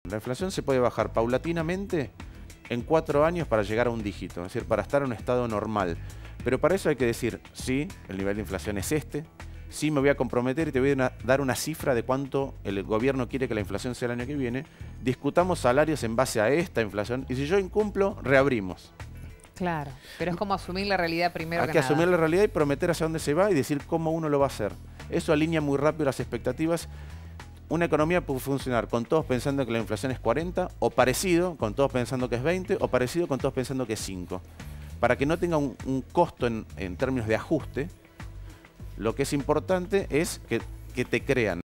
La inflación se puede bajar paulatinamente en 4 años para llegar a un dígito, es decir, para estar en un estado normal. Pero para eso hay que decir, sí, el nivel de inflación es este, sí me voy a comprometer y te voy a dar una cifra de cuánto el gobierno quiere que la inflación sea el año que viene, discutamos salarios en base a esta inflación y si yo incumplo, reabrimos. Claro, pero es como asumir la realidad primero Hay que asumir la realidad y prometer hacia dónde se va y decir cómo uno lo va a hacer. Eso alinea muy rápido las expectativas. Una economía puede funcionar con todos pensando que la inflación es 40, o parecido, con todos pensando que es 20, o parecido con todos pensando que es 5. Para que no tenga un costo en términos de ajuste, lo que es importante es que te crean